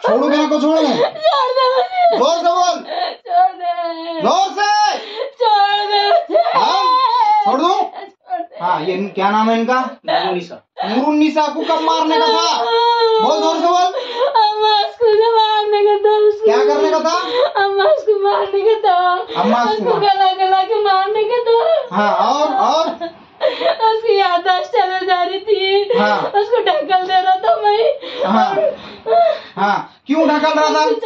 छोड़ोगे ना को छोड़ दे। छोड़ दे मुझे। जोर से बोल। छोड़ दे। जोर से। छोड़ दे मुझे। हाँ छोड़ दूं? छोड़ दे। हाँ ये क्या नाम है इनका? नूरुन्निसा को कब मारने का था? बहुत जोर से बोल। अम्मा उसको मारने का था। क्या करने का था? अम्मा उसको मारने का था। अम्मा उसको गला गला के मारने का था। हाँ और उसकी याददाश्त चले जा रही थी। हाँ उसको ढकल दे रहा था मैं। हाँ क्यों ढकल रहा था?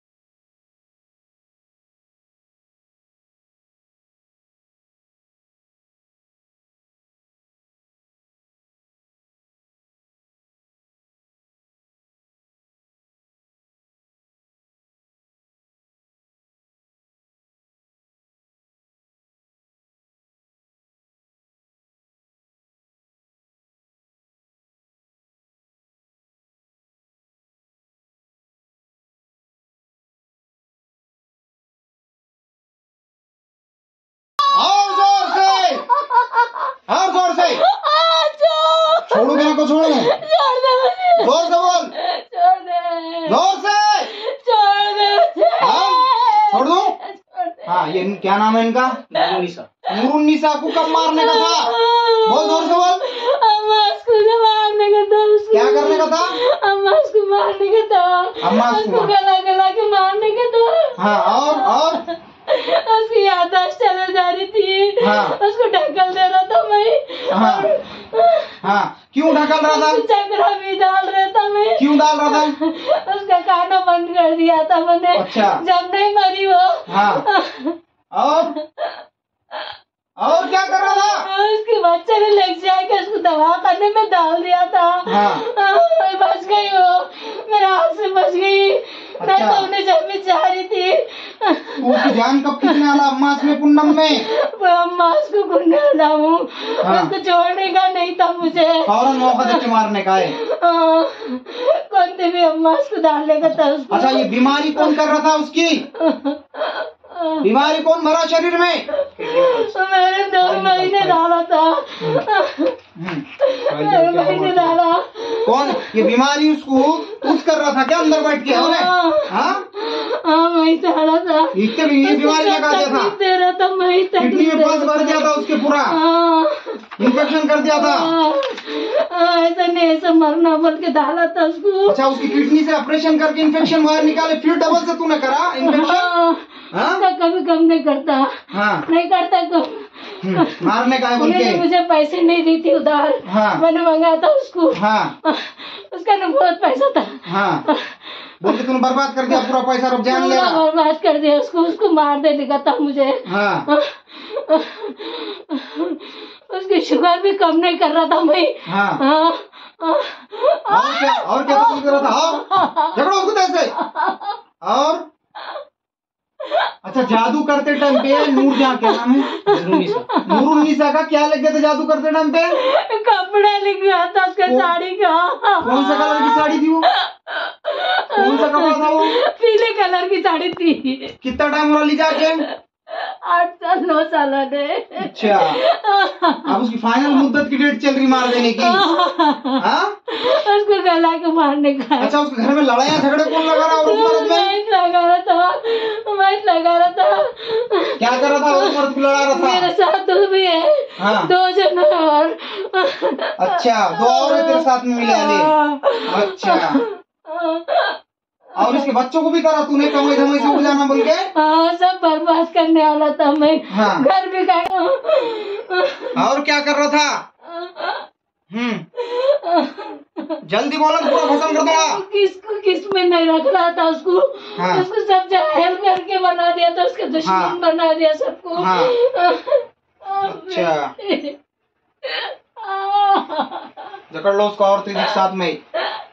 और जोर से छोड़ोगे ना को छोड़ दे। छोड़ दे मुझे। जोर से बोल। छोड़ दे। जोर से। छोड़ दे मुझे। हाँ छोड़ दूं? छोड़ दे। हाँ ये क्या नाम है इनका? नूरुन्निसा को कब मारने का था? बहुत जोर से बोल। अम्मा उसको मारने का था। क्या करने का था? अम्मा उसको मारने का था। अम्मा उसको गला गला के मारने का था। हाँ और उसकी याददाश्त चले जा रही थी। हाँ उसको ढकल दे रहा था मैं। हाँ क्यों ढकल रहा था? चक्रा भी डाल रहा था मैं। क्यों डाल रहा था? उसका खाना बंद कर दिया था मैंने। अच्छा जब नहीं मरी वो। हाँ और क्या कर रहा था? उसके बच्चे ने लेके जाके उसको दवा करने में डाल दिया था। बच गई वो, मेरे हाथ से बच गई। मैं तो उन्हें जब भी चाह रही थी। उसकी जान कब किसने आला? अम्मा में पुन्नम में अम्मा उसको गुंडा हूँ। उसको छोड़ने का नहीं था मुझे। फौरन मौका देके मारने का है। कौन थे भी अम्मा उसको डालने का था उसको। अच्छा ये बीमारी कौन कर रहा था उसकी? बीमारी कौन भरा शरीर में? मैंने 2 महीने डाला था। 2 महीने डाला। कौन ये बीमारी उसको कुछ कर रहा था क्या अंदर बैठ के? हाँ वही डाला था। ये बीमारी लगा दिया था। दे रहा था मैं। किडनी में पल्स भर दिया था उसके पूरा। इन्फेक्शन कर दिया था। ऐसा नहीं ऐसा मरना बोल के डाला था उसको। अच्छा उसकी किडनी से ऑपरेशन करके इन्फेक्शन बाहर निकाले फिर डबल से तूने करा इन्फेक्शन? कभी कम नहीं करता। नहीं करता कम। मारने का है बोल के। मुझे पैसे नहीं दी थी उधार। मैंने मंगाया था उसको। उसका ना बहुत पैसा था। बोल के तूने बर्बाद कर दिया पूरा पैसा। रुक जान ले बर्बाद कर दिया उसको मार देने का था मुझे। उसकी शुगर भी कम नहीं कर रहा था मैं। और क्या कर रहा था? झगड़ो उसको कैसे? और अच्छा जादू करते टाइम पे नूरजहां क्या नाम है? नूरुन्निसा का क्या लग गया था जादू करते टाइम पे? कपड़ा लिख गया था उसका साड़ी का। कौन सा कलर की साड़ी थी वो? कौन सा कपड़ा था वो? पीले कलर की साड़ी थी। कितना टाइम हो लिजा के? 8 साल 9 साल हो गए। अच्छा अब उसकी फाइनल मुद्दत की डेट चल रही मार देने की? उसको गला के मारने का। अच्छा उसके घर में लड़ाइयाँ झगड़े कौन लगा रहा है? मैं लगा रहा था। क्या कर रहा था? उस मर्द को लड़ा रहा था? मेरे साथ 2 भी है। 2 जन और। अच्छा 2 और तेरे साथ में मिले आले। अच्छा और इसके बच्चों को भी करा तूने कमाई धमाई से उड़ जाना बोल के? सब बर्बाद करने वाला था मैं। घर भी गया। और क्या कर रहा था? जल्दी बोलो पूरा खत्म कर दूंगा। किस में नहीं रख रहा था उसको। उसको सब जगह हेल्प करके बना दिया था। उसके दुश्मन बना दिया सबको। अच्छा जकड़ लो उसको और तेजी के साथ में।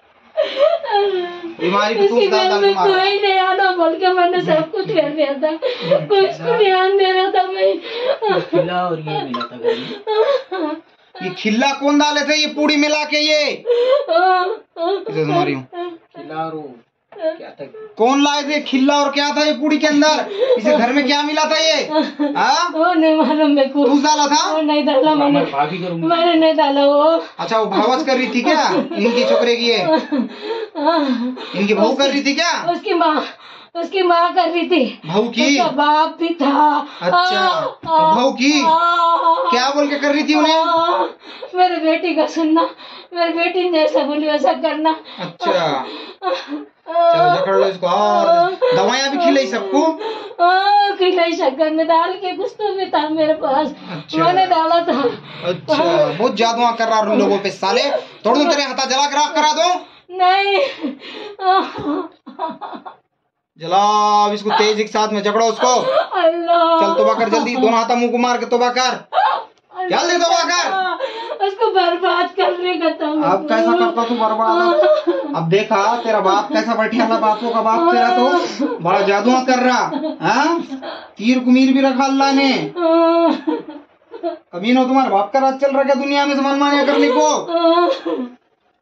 बीमारी को तू डाल में कोई नहीं आना बोल के मैंने सब कुछ कर दिया था। कोई इसको ध्यान दे रहा था मैं। खिला और ये मिला था घर में। ये खिल्ला कौन डाले थे? ये पूड़ी मिला के ये तुम्हारी खिला और क्या था? कौन लाए थे खिल्ला और क्या था ये पूड़ी के अंदर? इसे घर में क्या मिला था ये? हाँ? वो नहीं मालूम मेरे को। तू डाला था? वो नहीं डाला मैंने। भाभी करूंगी। मैंने नहीं डाला वो। अच्छा, वो भावच कर रही थी क्या इनकी छोकरे की? ये इनकी बहू कर रही थी क्या? उसकी माँ कर रही थी। बहू की? उसका बाप भी था। अच्छा, तो बहू की क्या बोल के कर रही थी उन्हें? मेरे बेटी का सुनना, मेरी बेटी ने जैसा बोली वैसा करना। अच्छा, चलो जकड़ लो इसको। और दवाइयाँ भी खिलाई सबको? खिलाई शक्कर में डाल के कुछ तो भी था मेरे पास। अच्छा। मैंने डाला था। अच्छा, बहुत जादुआ कर रहा लोगों पे साले। तोड़ दूं तेरे हाथा जला के राख करा दो? नहीं। जलाओ इसको तेज के साथ में, जकड़ो उसको। अल्लाह। चल तोबा कर जल्दी, दोनों हाथा मुंह को मार के तोबा कर। जल्दी तोबा कर। उसको बर्बाद करने का था। अब कैसा करता तू बर्बाद? अब देखा तेरा बाप कैसा बैठा, बापों का बाप तेरा तो बड़ा जादुआ कर रहा। हाँ, तीर कुमीर भी रखा अल्लाह ने। कमीनो, तुम्हारे बाप का राज चल रहा क्या दुनिया में मनमानिया करने को?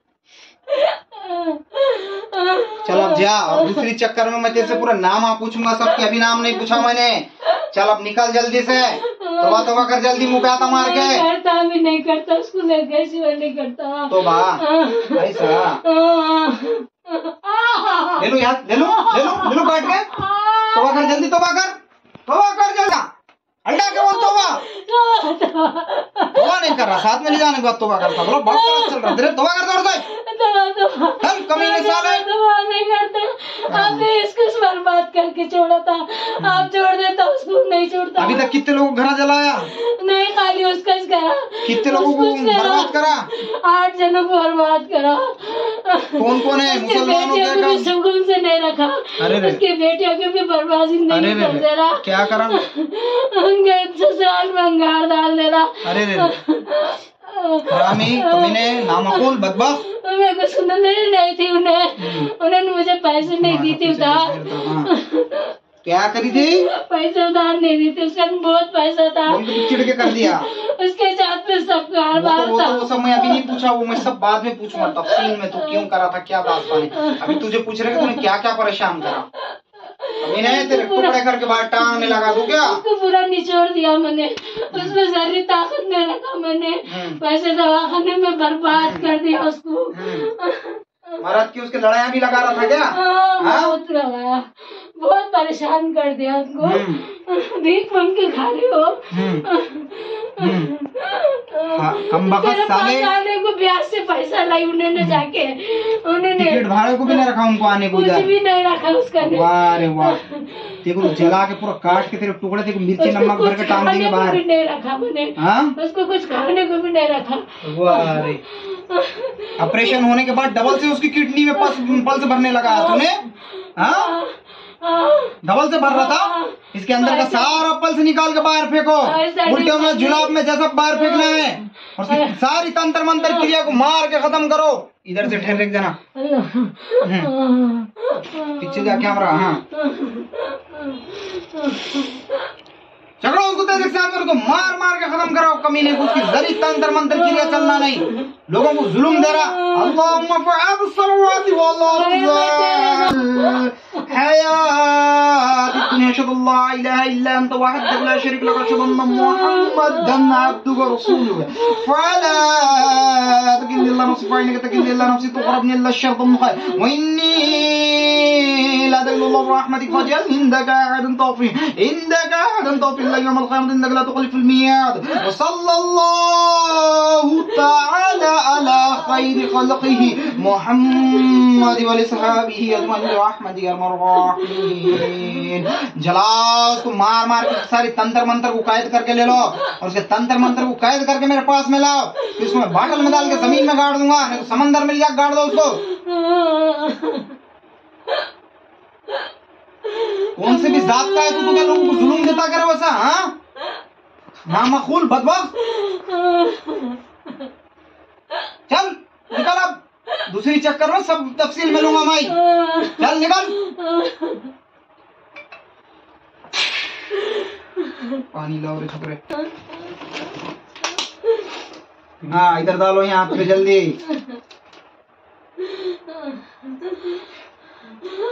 चल अब जा, और दूसरी चक्कर में मैं तेरे से पूरा नाम पूछूंगा सबके। अभी नाम नहीं पूछा मैंने। चल अब निकल जल्दी से, तोबा तोबा कर जल्दी, मुंह पे आता मार के। करता भी नहीं करता, उसको कैसी नहीं करता। तोबा ऐसा ले लो यार, ले लो काट के। तोबा कर जल्दी, तोबा कर जल्दी। अंडा के बोल तोबा नहीं कर रहा, साथ में ले जाने के बाद तोबा करता। बोलो बाप का राज चल रहा तेरे, तोबा करता चल कमीने साले। नहीं करता। आपने इसको बर्बाद करके छोड़ा था, आप छोड़ देता उसको नहीं छोड़ता। अभी तक कितने लोगों को घर जलाया? नहीं, खाली उसका ही करा। कितने लोगों को बर्बाद करा? 8 जनों को बर्बाद करा। कौन कौन है? मुसलमानों बेटियों को भी सुकून से नहीं रखा। उसकी बेटियों की भी बर्बादी नहीं कर दे रहा। क्या करा? उनके ससुराल में अंगार डाल दे रहा। अरे हरामी, कमीने, नामकुल, बदबख्त। मेरे को सुनने नहीं थी उन्होंने मुझे पैसे नहीं दी थी उधार। क्या करी थी? पैसे उधार नहीं दी थी, उसका बहुत पैसा था। चिढ़ के कर दिया। उसके साथ में सब कारोबार था। वो सब मैं अभी नहीं पूछा, वो मैं सब बाद में पूछूंगा तफसील में। तू क्यों करा था, क्या दास्तान है? अभी तुझे पूछ रहे तूने क्या क्या परेशान करा। तेरे टुकड़े करके बाहर टांग में लगा दूं क्या? उसको पूरा निचोड़ दिया मैंने, उसमें जरी ताकत नहीं रखा मैंने। पैसे दवाखाने में बर्बाद कर दिया उसको। मरद की उसके लड़ाइयाँ भी लगा रहा था क्या? बहुत लगाया, बहुत परेशान कर दिया उनको। भीख मांग के खा रहे हो। कम बखत साले। आने को ब्याज से पैसा लाई उन्होंने जाके, उन्होंने टिकट भाड़े को भी नहीं रखा उनको आने को। कुछ भी नहीं रखा उसका। वाह रे वाह, देखो तो जला के पूरा काट के तेरे टुकड़े, देखो मिर्ची नमक भर के टांग देंगे बाहर। भी नहीं रखा मैंने। उसको कुछ खाने को भी नहीं रखा। वाह रे, ऑपरेशन होने के बाद डबल से उसकी किडनी में पल्स भरने लगा तूने? हाँ, डबल से भर रहा था। इसके अंदर का सारा पल्स निकाल के बाहर फेंको, उल्टे में जुलाब में जैसा बाहर फेंकना है। और सारी तंत्र मंत्र क्रिया को मार के खत्म करो। इधर से ठहर देना, पीछे जा कैमरा। हाँ, झगड़ो उसको तेरे साथ में, मार मार के खत्म करो कमीने को। उसकी जरी तंत्र मंत्र क्रिया चलना नहीं, लोगों को जुल्म दे रहा। अल्लाहुम्मा फ़अब सलवाति वल्लाहु हयात अशहदु अल्ला इलाहा इल्ला अंत वहदक ला शरीक लक अशहदु अन्ना मुहम्मदन अब्दुका व रसूलुहु फला तकिल्ला नफ्सी फइनका तकिल्ला नफ्सी तुक़रबनी इल्ला शर्तन व इन्नी ला दल्लु रहमतिक फजल इंदका अहदन तौफीक يوم القيامة إنك لا تخلف الميعاد وصلى الله تعالى على خير خلقه محمد وصحبه أجمعين برحمتك يا أرحم الراحمين। जलाओ उसको, मार मार के सारी तंत्र मंत्र को कैद करके ले लो, और उसके तंत्र मंत्र को कैद करके मेरे पास में लाओ। इसको मैं बाटल में डाल के जमीन में गाड़ दूंगा, नहीं तो समंदर में लिया गाड़ दो उसको। कौन से भी जात का है तू, क्या लोगों को जुल्म देता करे वैसा? हाँ, नामखूल बदबख्त। चल निकल, अब दूसरी चक्कर में सब तफसील मिलूंगा मैं। चल निकल। पानी लाओ रे छोकरे। हाँ, इधर डालो यहाँ पे जल्दी।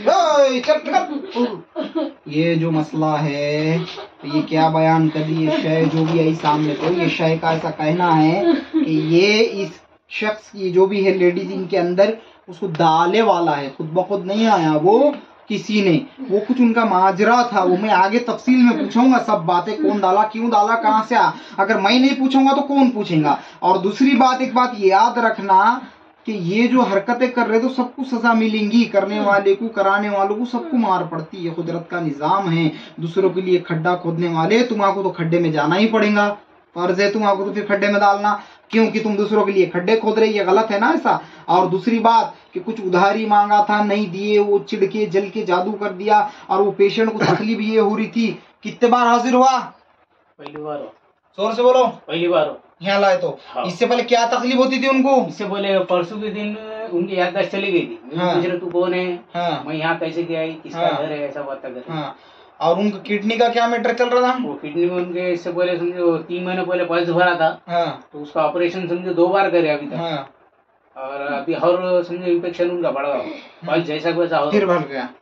चल निकल। ये जो मसला है तो ये क्या बयान कर दी ये शय जो भी आई सामने, तो ये शय का ऐसा कहना है कि ये इस शख्स की जो भी है लेडीज इनके अंदर उसको डाले वाला है, खुद ब खुद नहीं आया वो किसी ने, वो कुछ उनका माजरा था, वो मैं आगे तफसील में पूछूंगा सब बातें, कौन डाला, क्यों डाला, कहाँ से आ, अगर मैं नहीं पूछूंगा तो कौन पूछेगा। और दूसरी बात, एक बात याद रखना कि ये जो हरकतें कर रहे तो सबको सजा मिलेंगी, करने वाले को, कराने वालों को, सबको मार पड़ती है, कुदरत का निजाम है। दूसरों के लिए खड्डा खोदने वाले, तुम्हारा तो खड्डे में जाना ही पड़ेगा, फर्ज है तुम्हारा तो फिर खड्डे में डालना, क्योंकि तुम दूसरों के लिए खड्डे खोद रहे, ये गलत है ना ऐसा। और दूसरी बात कि कुछ उधारी मांगा था, नहीं दिए, वो चिढ़ के जल के जादू कर दिया, और वो पेशेंट को तकलीफ ये हो रही थी, कितने बार हाजिर हुआ? पहली बार। जोर से बोलो। पहली बार यहाँ लाए तो। हाँ। इससे पहले क्या तकलीफ होती थी उनको? इससे पहले परसों के दिन उनकी याददाश्त चली गई थी। हाँ। पूछ रहे तू कौन है? हाँ। मैं यहाँ कैसे क्या आई, किसका हाँ। घर है, ऐसा बात कर। हाँ। और उनका किडनी का क्या मैटर चल रहा था? वो किडनी में उनके इससे पहले समझो 3 महीने पहले पल्स भरा था। हाँ। तो उसका ऑपरेशन समझो 2 बार करे अभी तक। हाँ। और अभी और समझो इन्फेक्शन उनका बढ़ा, पल्स जैसा वैसा हो फिर बढ़ गया।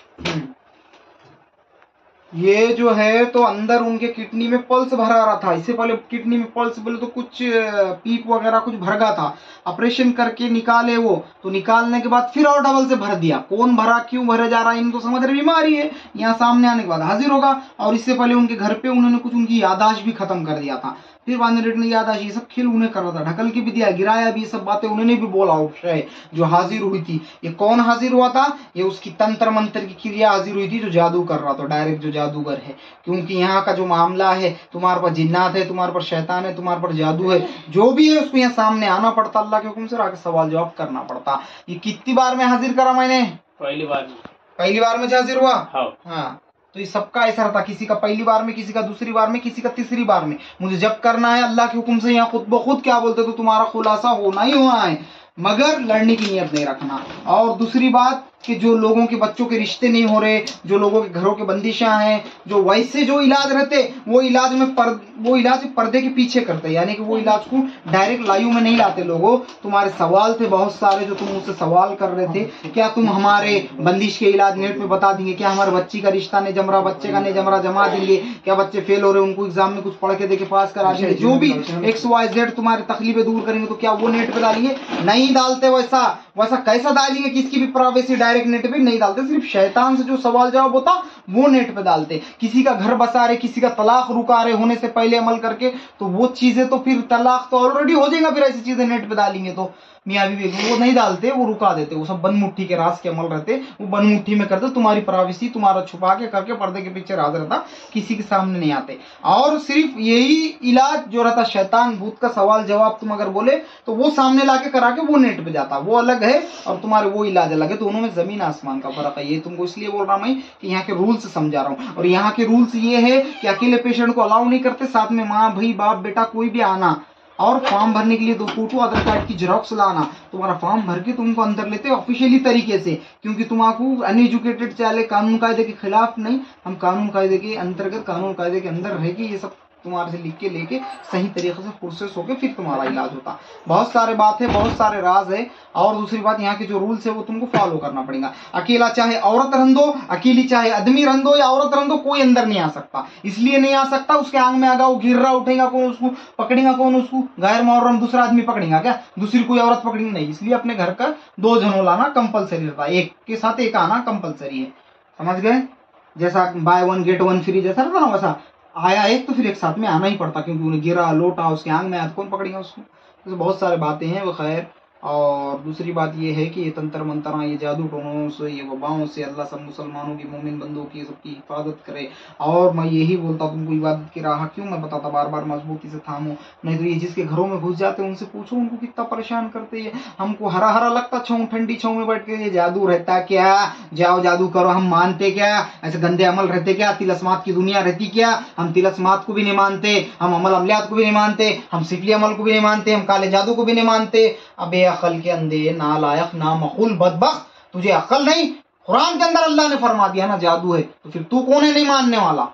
ये जो है तो अंदर उनके किडनी में पल्स भरा रहा था, इससे पहले किडनी में पल्स बोले तो कुछ पीप वगैरह कुछ भर गया था, ऑपरेशन करके निकाले वो, तो निकालने के बाद फिर और डबल से भर दिया। कौन भरा, क्यों भरे जा रहा है, इनको समझ रहे बीमारी है, यहाँ सामने आने के बाद हाजिर होगा। और इससे पहले उनके घर पे उन्होंने कुछ उनकी यादाश्त भी खत्म कर दिया था, फिर बाद में रिटर्न यादाश्त, ये सब खेल उन्हें कर रहा था, ढकल के भी दिया, गिराया भी, ये सब बातें उन्होंने भी बोला। उपशय जो हाजिर हुई थी, ये कौन हाजिर हुआ था? ये उसकी तंत्र मंत्र की क्रिया हाजिर हुई थी, जो जादू कर रहा था, डायरेक्ट जो जादूगर है। क्योंकि यहाँ का जो मामला है, तुम्हारे पास जिन्नात है, तुम्हारे पर शैतान है, तुम्हारे पर जादू है, जो भी है उसको यहाँ सामने आना पड़ता, अल्लाह के हुक्म से आके सवाल जवाब करना पड़ता। ये कितनी बार में हाजिर करा मैंने? पहली बार में। पहली बार में हाजिर हुआ। हाँ। तो ये सबका ऐसा रहता, किसी का पहली बार में, किसी का दूसरी बार में, किसी का तीसरी बार में। मुझे जब करना है अल्लाह के हुक्म से, यहाँ खुद ब खुद क्या बोलते तो तुम्हारा खुलासा होना ही होना है, मगर लड़ने की नियत नहीं रखना। और दूसरी बात कि जो लोगों के बच्चों के रिश्ते नहीं हो रहे, जो लोगों के घरों के बंदिशां हैं, जो वैसे जो इलाज रहते, वो इलाज में वो इलाज पर्दे के पीछे करते, यानी कि वो इलाज को डायरेक्ट लाइव में नहीं लाते। लोगों, तुम्हारे सवाल थे बहुत सारे जो तुम मुझसे सवाल कर रहे थे, क्या तुम हमारे बंदिश के इलाज नेट पे बता देंगे? क्या हमारे बच्ची का रिश्ता नहीं जम रहा, बच्चे का नहीं जम रहा, जमा देंगे? क्या बच्चे फेल हो रहे, उनको एग्जाम में कुछ पढ़ के देके पास करा देंगे? जो भी XYZ तुम्हारी तकलीफें दूर करेंगे, तो क्या वो नेट पे डालेंगे? नहीं डालते। वैसा कैसा डालेंगे? किसकी भी प्राइवेसी डायरेक्ट नेट पे नहीं डालते, सिर्फ शैतान से जो सवाल जवाब होता वो नेट पे डालते। किसी का घर बसा रहे, किसी का तलाक रुका रहे होने से पहले अमल करके, तो वो चीजें तो फिर तलाक तो ऑलरेडी हो जाएगा, फिर ऐसी चीजें नेट पे डालेंगे तो मियाँ बीवी वो नहीं डालते, वो रुका देते। वो सब बनमुट्ठी के राज के अमल रहते, वो बनमुट्ठी में करते, तुम्हारी प्राइवेसी तुम्हारा छुपा के करके पर्दे के पीछे राज रहता, किसी के सामने नहीं आते। और सिर्फ यही इलाज जो रहता शैतान भूत का सवाल जवाब, तुम अगर बोले तो वो सामने लाके करा के वो नेट पे जाता, वो अलग है और तुम्हारे वो इलाज अलग है। दोनों में जमीन आसमान का फर्क है। ये तुमको इसलिए बोल रहा मैं कि यहाँ के रूल्स समझा रहा हूँ। और यहाँ के रूल्स ये है कि अकेले पेशेंट को अलाउ नहीं करते, साथ में माँ भाई बाप बेटा कोई भी आना, और फॉर्म भरने के लिए 2 फोटो आधार कार्ड की जेरोक्स लाना। तुम्हारा फॉर्म भर के तुमको अंदर लेते ऑफिशियली तरीके से, क्योंकि तुमको अनएजुकेटेड चले, कानून कायदे के खिलाफ नहीं, हम कानून कायदे के अंतर्गत, कानून कायदे के अंदर रह के ये सब तुम्हारे से लिख के लेके सही तरीके से प्रोसेस होके फिर तुम्हारा इलाज होता। बहुत सारे बात है, बहुत सारे राज है। और दूसरी बात, यहाँ के जो रूल्स है वो तुमको फॉलो करना पड़ेगा। अकेला चाहे औरत रहन दो, अकेली चाहे आदमी रहन दो या औरत रहन दो, कोई अंदर नहीं आ सकता। इसलिए नहीं आ सकता, उसके आंग में आगा वो गिर रहा, उठेगा कौन, उसको पकड़ेगा कौन? उसको गैर मुहर्रम दूसरा आदमी पकड़ेगा क्या? दूसरी कोई औरत पकड़ेगी नहीं। इसलिए अपने घर का 2 जनों लाना कंपलसरी रहता है, एक के साथ एक आना कंपलसरी है। समझ गए? जैसा बाय 1 गेट 1 फ्री जैसा रहता ना, वैसा आया एक तो फिर एक साथ में आना ही पड़ता, क्योंकि उन्हें गिरा लोटा उसके आंग में आया तो कौन पकड़ेगा उसको? तो बहुत सारे बातें हैं वो। खैर, और दूसरी बात ये है कि ये तंत्र मंत्रा, ये जादू टोनों से, ये वबाओं से अल्लाह सब मुसलमानों की, मोमिन बंदों की, सबकी हिफाजत करे। और मैं यही बोलता तुमको इबादत की राह क्यों मैं बताता बार बार, मजबूती से थामो, नहीं तो ये जिसके घरों में घुस जाते हैं उनसे पूछो उनको कितना परेशान करते हैं। हमको हरा हरा लगता छाँव, ठंडी छाँव में बैठ के ये जादू रहता क्या? जाओ जादू करो, हम मानते क्या? ऐसे गंदे अमल रहते क्या? तिलस्मात की दुनिया रहती क्या? हम तिलस्मात को भी नहीं मानते, हम अमल अमलियात को भी नहीं मानते, हम सिफली अमल को भी नहीं मानते, हम काले जादू को भी नहीं मानते। अबे अकल के अंधे, नालायक, नामकुल, बदबख्त, तुझे अकल नहीं? कुरान के अंदर अल्लाह ने फरमा दिया ना जादू है, तो फिर तू कौन है नहीं मानने वाला?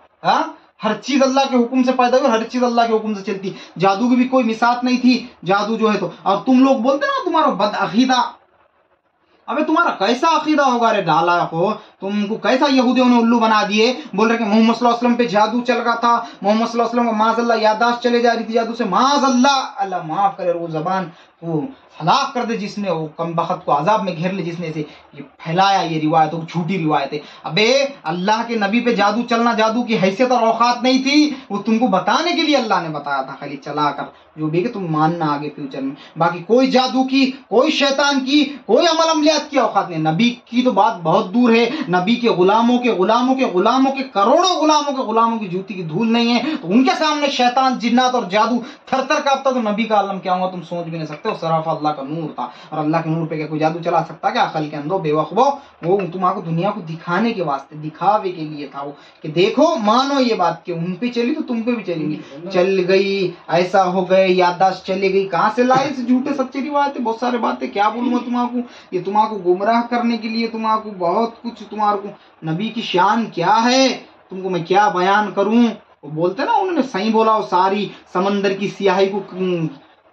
हर चीज अल्लाह के हुक्म से पैदा हुई, हर चीज अल्लाह के हुक्म से चलती। जादू की भी कोई मिसात नहीं थी, जादू जो है तो। और तुम लोग बोलते ना तुम्हारा बदअकीदा, अबे तुम्हारा कैसा अकीदा होगा रे डाला हो, तुमको कैसा यहूदियों ने उल्लू बना दिए। बोल रहे कि मोहम्मद सल्लल्लाहु अलैहि वसल्लम पे जादू चल रहा था, मोहम्मद सल्लल्लाहु अलैहि वसल्लम को माज़अल्लाह याददाश्त चले जा रही थी जादू से, माज़अल्लाह, अल्लाह माफ करे, वो जबान वो हलाक कर दे जिसने, वो कम बखत को अजाब में घेर ले जिसने से ये फैलाया ये रिवायत, वो झूठी रिवायत है। अबे अल्लाह के नबी पे जादू चलना जादू की हैसियत और औकात नहीं थी, वो तुमको बताने के लिए अल्लाह ने बताया था, खाली चला कर जो भी कि तुम मानना आगे फ्यूचर में। बाकी कोई जादू की, कोई शैतान की, कोई अमल अमलियात की औकात नहीं। नबी की तो बात बहुत दूर है, नबी के गुलामों के गुलामों के गुलामों के करोड़ों गुलामों के गुलामों की जूती की धूल नहीं है, तो उनके सामने शैतान जिन्नात और जादू थर थर कांपता, तो नबी का आलम क्या होगा तुम सोच भी नहीं सकते। सराफ अल्लाह का नूर था, और अल्लाह के नूर पे क्या कोई जादू चला सकता क्या? अकल के अंदर बेवकूफो, वो तुम्हारा दुनिया को दिखाने के वास्ते, दिखावे के लिए था वो, कि देखो मानो ये बात कि उन पे चली तो तुम पे भी चलेंगी। चल गई, ऐसा हो गए, याददाश्त चली गई, कहाँ से लाई से झूठे सच्चे रिवायतें, बहुत सारे बातें क्या बोलूँ मैं तुम्हारा, ये तुम्हारा गुमराह करने के लिए, तुम्हारा बहुत कुछ, तुम्हारा नबी की शान क्या है, तुमको मैं क्या बयान करूं। वो बोलते ना, उन्होंने सही बोला, वो सारी समंदर की स्याही को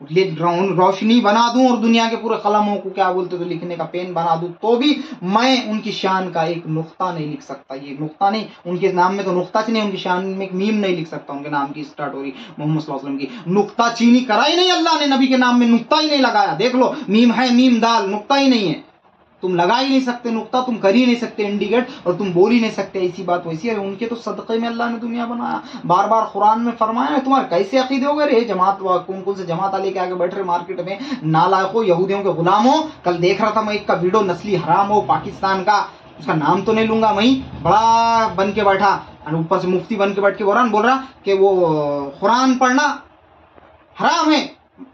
रोशनी बना दूं और दुनिया के पूरे कलमों को क्या बोलते तो लिखने का पेन बना दूं, तो भी मैं उनकी शान का एक नुक्ता नहीं लिख सकता। ये नुक्ता नहीं, उनके नाम में तो नुक्ता नहीं, उनकी शान में एक मीम नहीं लिख सकता। उनके नाम की स्टार्ट हो रही मोहम्मद सल्लल्लाहु अलैहि वसल्लम की, नुक्ता चीनी कराई नहीं अल्लाह ने, नबी के नाम में नुक्ता ही नहीं लगाया। देख लो, मीम है, मीम दाल, नुक्ता ही नहीं है, तुम लगा ही नहीं सकते नुक्ता, तुम कर ही नहीं सकते इंडिकेट, और तुम बोल ही नहीं सकते ऐसी बात वैसी है। उनके तो सदक़े में अल्लाह ने दुनिया बनाया, बार बार कुरान में फरमाया है। तुम्हारे कैसे अकीदे हो गए रे जमात, कौन कौन से जमात लेके आगे बैठ रहे मार्केट में, नालायकों, यहूदियों के गुलामों। कल देख रहा था मैं एक का वीडियो, नस्ली हराम हो पाकिस्तान का, उसका नाम तो नहीं लूंगा, वही बड़ा बन के बैठा, और ऊपर से मुफ्ती बन के बैठ के बोल रहा कि वो कुरान पढ़ना हराम है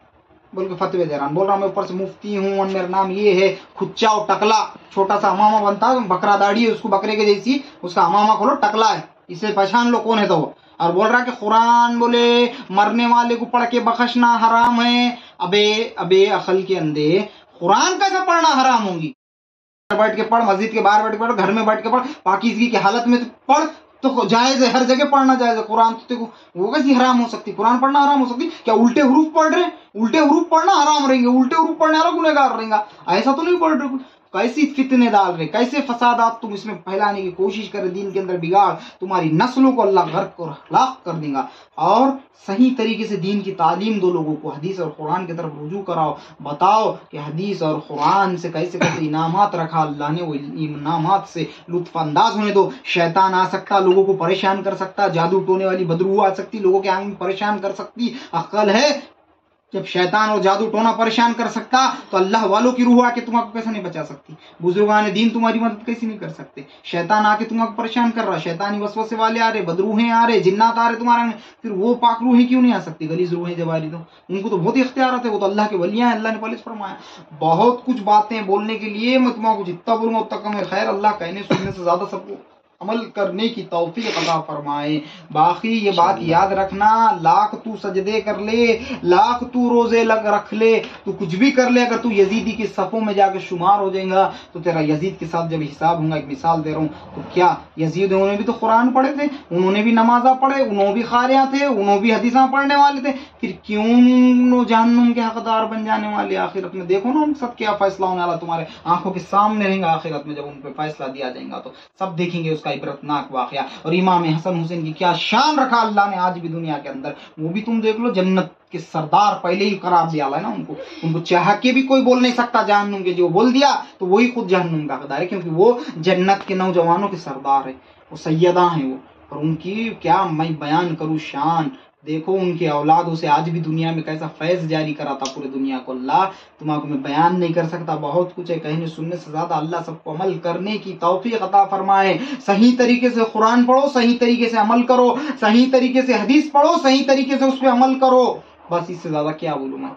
बोल के फतवे दे रहा, बोल रहा मैं ऊपर से मुफ्ती हूँ और मेरा नाम ये है, खुच्चा और टकला, छोटा सा अमामा बनता है, बकरा दाढ़ी है उसको बकरे के जैसी, उसका अमामा खोलो, टकला है, इसे पहचान लो कौन है। तो वो और बोल रहा कि कुरान बोले मरने वाले को पढ़ के बख्शना हराम है। अबे अबे अकल के अंधे, कुरान कैसा पढ़ना हराम होगी? बैठ के पढ़, मस्जिद के बाहर बैठ के पढ़, घर में बैठ के पढ़, पाकिज़गी की हालत में पढ़ तो जायज है, हर जगह पढ़ना जायज है। कुरान तो देखो वो कैसी हराम हो सकती, कुरान पढ़ना हराम हो सकती? क्या उल्टे हरूफ पढ़ रहे, उल्टे हरूफ पढ़ना हराम रहेंगे, उल्टे हरूफ पढ़ने वाला गुनहगार रहेगा? ऐसा तो नहीं पढ़ रहे। कैसी फितने डाल रहे, कैसे फसादात तुम इसमें फैलाने की कोशिश कर रहे, दीन के अंदर बिगाड़, तुम्हारी नस्लों को अल्लाह गर्क और हलाक कर देगा। और सही तरीके से दीन की तालीम दो लोगों को, हदीस और कुरान की तरफ रुजू कराओ, बताओ कि हदीस और कुरान से कैसे कैसे इनामात रखा अल्लाह ने, वो इनामात से लुत्फ अंदाज होने दो। शैतान आ सकता, लोगों को परेशान कर सकता, जादू टोने वाली बदरू आ सकती, लोगों के आंख में परेशान कर सकती। अक्ल है, जब शैतान और जादू टोना परेशान कर सकता तो अल्लाह वालों की रूह आके तुम्हारा कैसे नहीं बचा सकती? बुजुर्गान दीन तुम्हारी मदद कैसे नहीं कर सकते? शैतान आके तुम्हारा परेशान कर रहा, शैतानी वसवसे वाले आ रहे, बदरूहें आ रहे, जिन्नात आ रहे तुम्हारे में, फिर वो पाक रूहें क्यों नहीं आ सकती? गलीज रूहें जब आ रही तो उनको तो बहुत इख्तियार थे, वो तो अल्लाह के वलियां हैं, अल्लाह ने पहले फरमाया। बहुत कुछ बातें बोलने के लिए, मैं तुम्हारा जितना बोलूंगा उतना कम है। खैर, अल्लाह कहने सुनने से ज्यादा सबको अमल करने की तौफीक अता फरमाए। बाकी ये बात याद रखना, लाख तू सजदे कर ले, लाख तू रोजे रख ले, तू कुछ भी कर ले, अगर तू यजीदी के सफ़ों में जाके शुमार हो जाएगा तो तेरा यजीद के साथ जब हिसाब होगा, एक मिसाल दे रहा हूँ, तो क्या यजीद उन्होंने भी तो कुरान पढ़े थे, उन्होंने भी नमाजा पढ़े, उन्होंने भी खारिया थे, उन्होंने भी हदीसा पढ़ने वाले थे, फिर क्यों जहन्नुम के हकदार बन जाने वाले आखिरत में? देखो ना उन सब क्या फैसला होने वाला, तुम्हारे आंखों के सामने रहेगा आखिरत में, जब उन पर फैसला दिया जाएगा तो सब देखेंगे उसका इबरतनाक वाकया। और इमाम हसन हुसैन की क्या शान रखा अल्लाह ने आज भी दुनिया के अंदर, वो भी तुम देख लो, जन्नत के सरदार पहले ही करार दिया है ना उनको चाह के भी कोई बोल नहीं सकता जहन्नुम के, जो बोल दिया तो वही खुद जहन्नुम का हकदार है, क्योंकि वो जन्नत के नौजवानों के सरदार है, वो सैयदा हैं वो। और उनकी क्या मैं बयान करूँ शान, देखो उनके औलादों से आज भी दुनिया में कैसा फैज जारी करा था पूरे दुनिया को अल्लाह, तुम्हारा मैं बयान नहीं कर सकता। बहुत कुछ है, कहने सुनने से ज्यादा अल्लाह सबको अमल करने की तौफीक अता फरमाए। सही तरीके से कुरान पढ़ो, सही तरीके से अमल करो, सही तरीके से हदीस पढ़ो, सही तरीके से उस पर अमल करो, बस इससे ज्यादा क्या बोलूं मैं।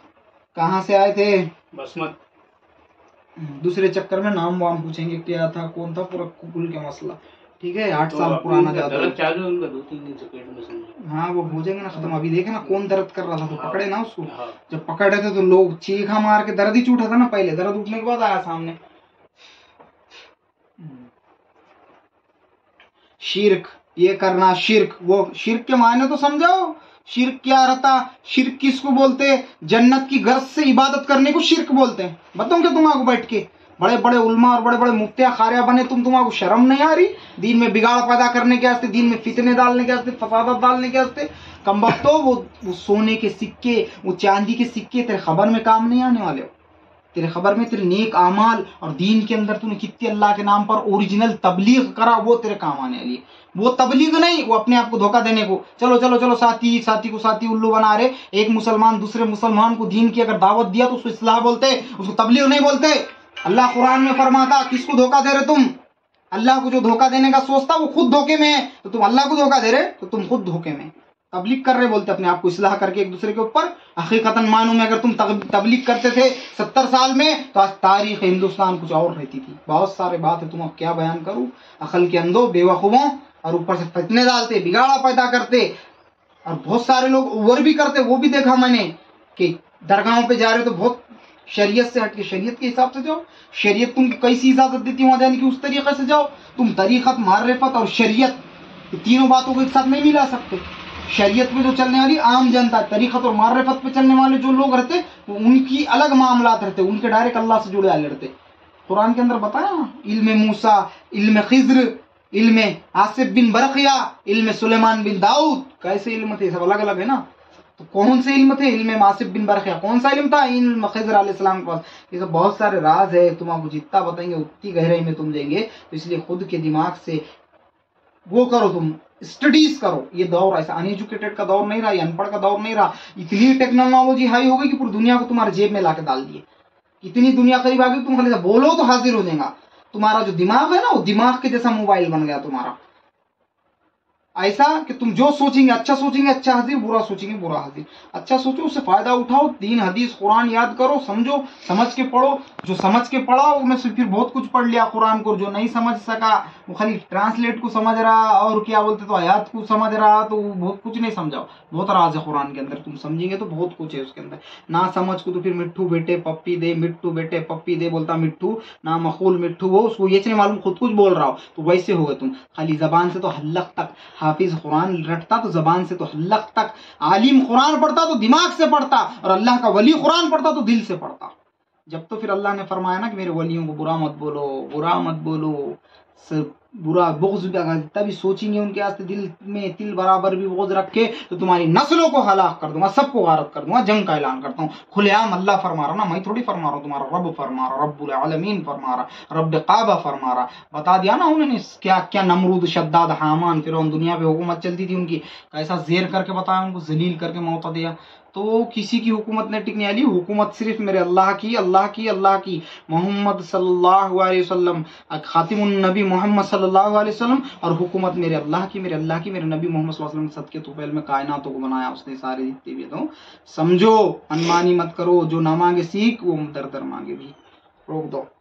कहाँ से आए थे? बस मत दूसरे चक्कर में नाम वाम पूछेंगे, क्या था कौन था, पूरा कुल का मसला, ठीक है। 8 साल पुराना जाता है, 2-3 दिन से पेट में समझो। हाँ वो हो जाएंगे ना खत्म। अभी देखे ना कौन दर्द कर रहा था, तो पकड़े ना उसको, जब पकड़े थे तो लोग चीखा मार के, दर्द ही उठा था ना पहले, दर्द उठने के बाद आया सामने। शिर्क ये करना, शिर्क, वो शिर्क के मायने तो समझाओ, शिर्क क्या रहता, शिर्क किसको बोलते? जन्नत की गर्ज से इबादत करने को शिर्क बोलते हैं। बताऊं क्या तुम आपको बैठ के? बड़े बड़े उलमा और बड़े बड़े मुफ्तिया खारिया बने तुम्हारा शर्म नहीं आ रही? दीन में बिगाड़ पैदा करने के वास्ते, दीन में फितने डालने के वास्ते, फसादत डालने के वास्ते। कम वक्त तो वो सोने के सिक्के, वो चांदी के सिक्के तेरे खबर में काम नहीं आने वाले हो। तेरे खबर में तेरे नेक आमाल और दीन के अंदर तूने कितने अल्लाह के नाम पर ओरिजिनल तबलीग करा, वो तेरे काम आने वाली है। वो तबलीग नहीं, वो अपने आप को धोखा देने को, चलो चलो चलो साथी को साथी उल्लू बना रहे। एक मुसलमान दूसरे मुसलमान को दीन की अगर दावत दिया तो उसको इस्लाह बोलते, उसको तबलीग नहीं बोलते। अल्लाह कुरान में फरमाता, किसको धोखा दे रहे तुम? अल्लाह को जो धोखा देने का सोचता वो खुद धोखे में है, तो तुम अल्लाह को धोखा दे रहे तो तुम खुद धोखे में। तबलीग कर रहे बोलते अपने आप को इस्लाह करके एक दूसरे के ऊपर। हकीकतन मानूं में अगर तुम तबलीग करते थे 70 साल में तो आज तारीख हिंदुस्तान कुछ और रहती थी। बहुत सारे बात है, तुम अब क्या बयान करूं। अकल के अंधों, बेवकूफों, और ऊपर से फितने डालते, बिगाड़ा पैदा करते, और बहुत सारे लोग ओवर भी करते। वो भी देखा मैंने कि दरगाहों पे जा रहे तो बहुत शरीयत से हटके, शरीयत के हिसाब से जाओ। शरीयत तुमको कैसी इजाजत देती वहां जाने की, उस तरीके से जाओ। तुम तरीकत, मारिफत और शरीयत, तीनों बातों को एक साथ नहीं मिला सकते। शरीयत में जो चलने वाली आम जनता, तरीकत और मारिफत पे चलने वाले जो लोग रहते, उनकी अलग मामलात रहते, उनके डायरेक्ट अल्लाह से जुड़े वाले रहते। कुरान के अंदर बताया, इल्म मूसा, इल्म खिज्र, इल्म आसिफ बिन बरखिया, इल्म सुलेमान बिन दाऊद, कैसे इल्म थे? सब अलग अलग है ना। तो कौन से इल्म थे? इल्म आसिफ बिन बरखिया कौन सा इल्म था? इल्म खिज्र अलैहिस्सलाम के पास। ये सब बहुत सारे राज है, तुम आपको जितना बताएंगे उतनी गहराई में तुम जाएंगे। तो इसलिए खुद के दिमाग से वो करो, तुम स्टडीज करो। ये दौर ऐसा अनएजुकेटेड का दौर नहीं रहा, ये अनपढ़ का दौर नहीं रहा। इतनी टेक्नोलॉजी हाई हो गई कि पूरी दुनिया को तुम्हारे जेब में लाके डाल दिए। इतनी दुनिया करीब आ गई, तुम खाली बोलो तो हाजिर हो जाएगा। तुम्हारा जो दिमाग है ना, वो दिमाग के जैसा मोबाइल बन गया तुम्हारा। ऐसा कि तुम जो सोचेंगे अच्छा सोचेंगे, अच्छा हाजिर, बुरा सोचेंगे बुरा हाजिर। अच्छा सोचो, उससे फायदा उठाओ, दीन हदीस कुरान याद करो, समझो, समझ के पढ़ो। जो समझ के पढ़ा उसमें से फिर बहुत कुछ पढ़ लिया कुरान को। जो नहीं समझ सका वो खाली ट्रांसलेट को समझ रहा और क्या बोलते तो आयात को समझ रहा, तो वो बहुत कुछ नहीं समझाओ। बहुत राज है कुरान के अंदर, तुम समझेंगे तो बहुत कुछ है उसके अंदर। ना समझ को तो फिर मिट्टू बेटे पप्पी दे, मिट्टू बेटे पप्पी दे बोलता मिट्टू, ना मखूल मिट्टू वो, उसको ये नहीं मालूम खुद कुछ बोल रहा हो, तो वैसे हो गए तुम। खाली जबान से तो हल्लक तक हाफिज कुरान रटता तो जबान से तो हल्लक तक, आलिम कुरान पढ़ता तो दिमाग से पढ़ता, और अल्लाह का वली कुरान पढ़ता तो दिल से पढ़ता। जब तो फिर अल्लाह ने फरमाया ना कि मेरे वलियों को बुरा मत बोलो, बुरा मत बोलो, बुरा बुग़्ज़ तभी सोचेंगे उनके वास्ते दिल में तिल बराबर भी बुग़्ज़ रखे तो तुम्हारी नस्लों को हलाक कर दूंगा, सबको गारत कर दूंगा, जंग का ऐलान करता हूँ। खुलेआम अल्लाह फरमा रहा ना, मैं थोड़ी फरमा रहा हूँ, तुम्हारा रब फरमा रहा, रब्बुल आलमीन फरमा रहा, रब काबा फरमा रहा। बता दिया ना उन्होंने क्या क्या, नमरूद, शद्दाद, हामान, फिरौन, दुनिया पे हुकूमत चलती थी उनकी, कैसा जेर करके बताया उनको, जलील करके मौता दिया। तो किसी की हुकूमत नहीं टिकने वाली, हुकूमत सिर्फ मेरे अल्लाह की, अल्लाह की, अल्लाह की। मोहम्मद सल्लल्लाहु अलैहि वसल्लम, खातिमुन नबी मोहम्मद सल्लल्लाहु अलैहि वसल्लम, और हुकूमत मेरे अल्लाह की, मेरे अल्लाह की, मेरे नबी मोहम्मद सल्लल्लाहु अलैहि वसल्लम सदके तुफैल में कायनातों को बनाया उसने, सारे जितने भी। तो समझो, अनमानी मत करो, जो ना मांगे सीख वो दर दर मांगे भी। रोक दो।